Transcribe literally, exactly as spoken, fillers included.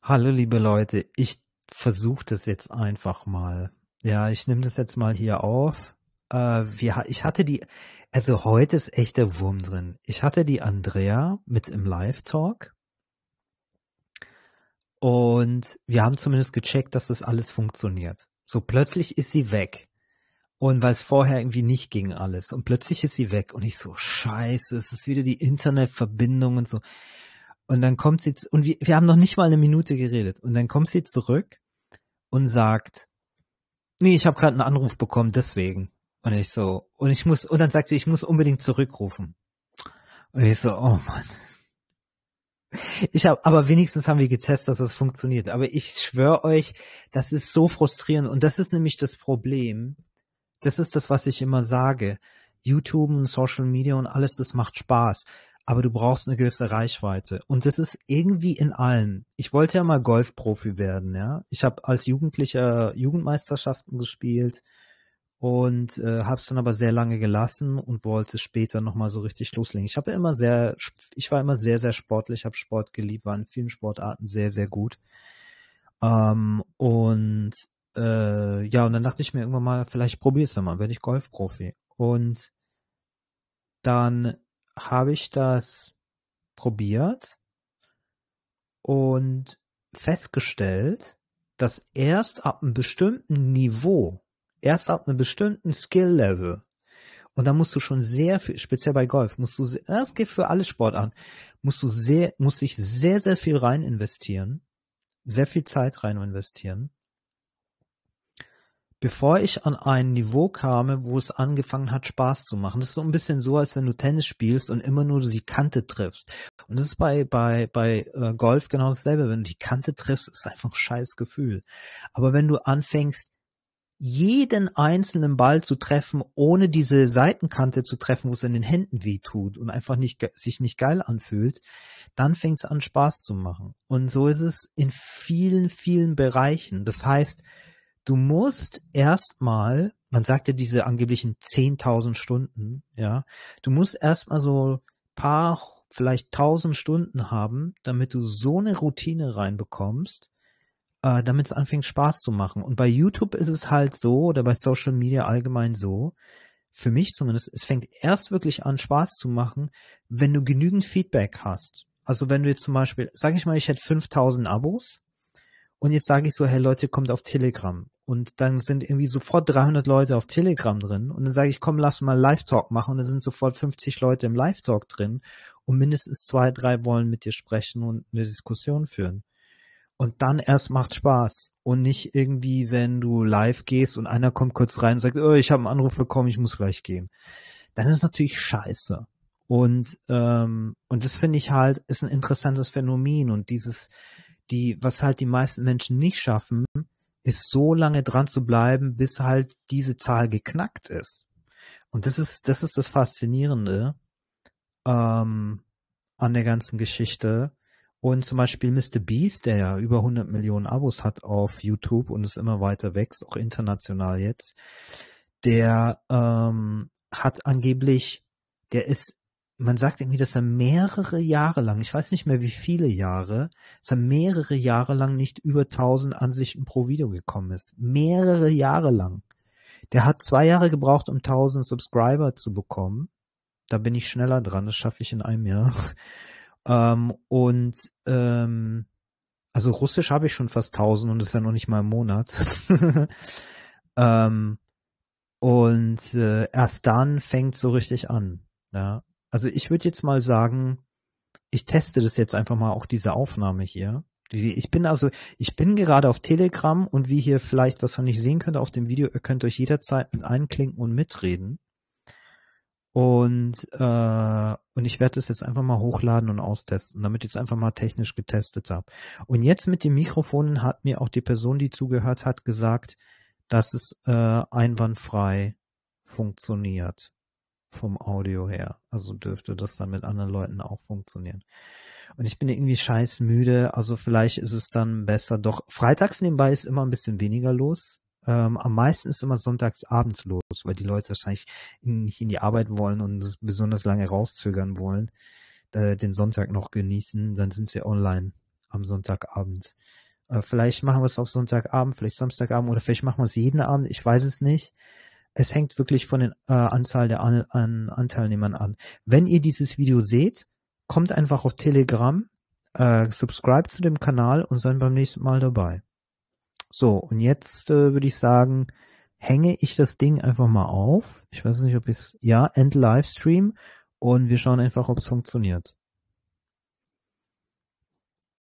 Hallo liebe Leute, ich versuche das jetzt einfach mal. Ja, ich nehme das jetzt mal hier auf. Äh, wir, ich hatte die, also heute ist echt der Wurm drin. Ich hatte die Andrea mit im Live-Talk und wir haben zumindest gecheckt, dass das alles funktioniert. So plötzlich ist sie weg. Und weil es vorher irgendwie nicht ging alles. Und plötzlich ist sie weg. Und ich so, scheiße, es ist wieder die Internetverbindung und so. Und dann kommt sie, und wir, wir haben noch nicht mal eine Minute geredet. Und dann kommt sie zurück und sagt, nee, ich habe gerade einen Anruf bekommen, deswegen. Und ich so, und ich muss, und dann sagt sie, ich muss unbedingt zurückrufen. Und ich so, oh Mann. Ich habe, aber wenigstens haben wir getestet, dass das funktioniert. Aber ich schwöre euch, das ist so frustrierend. Und das ist nämlich das Problem. Das ist das, was ich immer sage. YouTube und Social Media und alles, das macht Spaß. Aber du brauchst eine gewisse Reichweite. Und das ist irgendwie in allen. Ich wollte ja mal Golfprofi werden, ja. Ich habe als Jugendlicher Jugendmeisterschaften gespielt und äh, habe es dann aber sehr lange gelassen und wollte später nochmal so richtig loslegen. Ich habe ja immer sehr, ich war immer sehr, sehr sportlich, habe Sport geliebt, war in vielen Sportarten sehr, sehr gut. Ähm, und äh, ja, und dann dachte ich mir irgendwann mal, vielleicht probier's doch mal, werde ich Golfprofi. Und dann habe ich das probiert und festgestellt, dass erst ab einem bestimmten Niveau, erst ab einem bestimmten Skill-Level, und da musst du schon sehr viel, speziell bei Golf, musst du, sehr, das geht für alle Sportarten, musst du sehr, musst dich sehr, sehr viel rein investieren, sehr viel Zeit rein investieren, bevor ich an ein Niveau kam, wo es angefangen hat, Spaß zu machen. Das ist so ein bisschen so, als wenn du Tennis spielst und immer nur die Kante triffst. Und das ist bei bei bei äh, Golf genau dasselbe. Wenn du die Kante triffst, ist es einfach ein scheiß Gefühl. Aber wenn du anfängst, jeden einzelnen Ball zu treffen, ohne diese Seitenkante zu treffen, wo es in den Händen weh tut und einfach nicht sich nicht geil anfühlt, dann fängt es an, Spaß zu machen. Und so ist es in vielen, vielen Bereichen. Das heißt, du musst erstmal, man sagt ja diese angeblichen zehntausend Stunden, ja, du musst erstmal so paar, vielleicht tausend Stunden haben, damit du so eine Routine reinbekommst, äh, damit es anfängt Spaß zu machen. Und bei YouTube ist es halt so, oder bei Social Media allgemein so, für mich zumindest, es fängt erst wirklich an, Spaß zu machen, wenn du genügend Feedback hast. Also wenn du jetzt zum Beispiel, sag ich mal, ich hätte fünftausend Abos, und jetzt sage ich so, hey Leute, kommt auf Telegram. Und dann sind irgendwie sofort dreihundert Leute auf Telegram drin. Und dann sage ich, komm, lass mal Live-Talk machen. Und dann sind sofort fünfzig Leute im Live-Talk drin. Und mindestens zwei, drei wollen mit dir sprechen und eine Diskussion führen. Und dann erst macht Spaß. Und nicht irgendwie, wenn du live gehst und einer kommt kurz rein und sagt, oh, ich habe einen Anruf bekommen, ich muss gleich gehen. Dann ist es natürlich scheiße. Und, ähm, und das finde ich halt, ist ein interessantes Phänomen. Und dieses, die, was halt die meisten Menschen nicht schaffen, ist so lange dran zu bleiben, bis halt diese Zahl geknackt ist. Und das ist, das ist das Faszinierende ähm, an der ganzen Geschichte. Und zum Beispiel Mister Beast, der ja über hundert Millionen Abos hat auf YouTube und es immer weiter wächst, auch international jetzt, der ähm, hat angeblich, der ist, man sagt irgendwie, dass er mehrere Jahre lang, ich weiß nicht mehr wie viele Jahre, dass er mehrere Jahre lang nicht über tausend Ansichten pro Video gekommen ist. Mehrere Jahre lang. Der hat zwei Jahre gebraucht, um tausend Subscriber zu bekommen. Da bin ich schneller dran, das schaffe ich in einem Jahr. ähm, und ähm, also Russisch habe ich schon fast tausend und das ist ja noch nicht mal im Monat. ähm, und äh, erst dann fängt so richtig an. Ja. Also ich würde jetzt mal sagen, ich teste das jetzt einfach mal, auch diese Aufnahme hier. Ich bin also, ich bin gerade auf Telegram und wie hier vielleicht, was man nicht sehen könnt auf dem Video, ihr könnt euch jederzeit mit einklinken und mitreden. Und, äh, und ich werde das jetzt einfach mal hochladen und austesten, damit ich es einfach mal technisch getestet habe. Und jetzt mit dem Mikrofon hat mir auch die Person, die zugehört hat, gesagt, dass es äh, einwandfrei funktioniert vom Audio her. Also dürfte das dann mit anderen Leuten auch funktionieren. Und ich bin irgendwie scheiß müde, also vielleicht ist es dann besser doch. Freitags nebenbei ist immer ein bisschen weniger los. Ähm, am meisten ist immer sonntags abends los, weil die Leute wahrscheinlich in, nicht in die Arbeit wollen und es besonders lange rauszögern wollen, äh, den Sonntag noch genießen, dann sind sie online. am Sonntagabend. Äh, vielleicht machen wir es auf Sonntagabend, vielleicht Samstagabend oder vielleicht machen wir es jeden Abend, ich weiß es nicht. Es hängt wirklich von der äh, Anzahl der an, an Anteilnehmern an. Wenn ihr dieses Video seht, kommt einfach auf Telegram, äh, subscribe zu dem Kanal und seid beim nächsten Mal dabei. So, und jetzt äh, würde ich sagen, hänge ich das Ding einfach mal auf. Ich weiß nicht, ob es, ja, End Livestream und wir schauen einfach, ob es funktioniert.